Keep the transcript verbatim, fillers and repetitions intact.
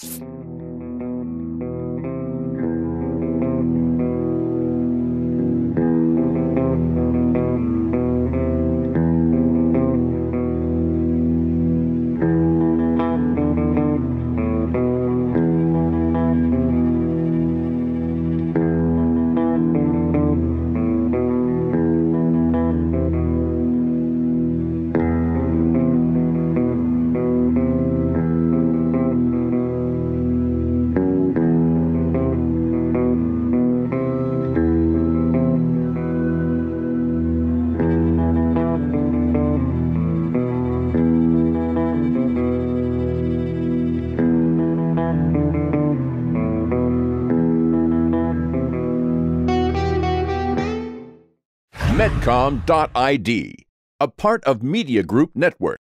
Medcom dot I D, a part of Media Group Network.